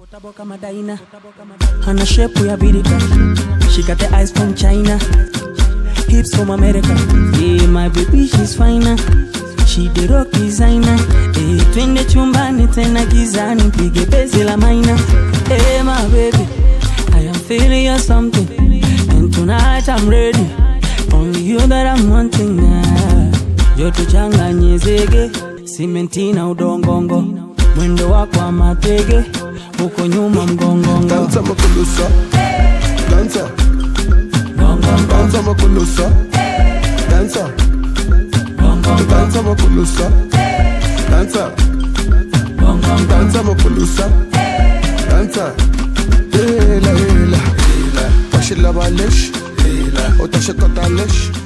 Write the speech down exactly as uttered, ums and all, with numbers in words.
Hana shape ya vidika. She got the eyes from China, hips from America. Yeah, my baby she's finer. She the rock designer. Eh, twende chumbani tena gizani pige bezi la maina. Eh, my baby, I am feeling you something, and tonight I'm ready. Only you that I'm wanting now. Joto changanye zege, simentina udongongo. Mwendo wako matege, uko nyuma mgongongo. Danza makulusa, danza, danza makulusa, danza, danza makulusa, danza, danza makulusa, danza. Hela hela, tashi la balesh, o tashi katalesh.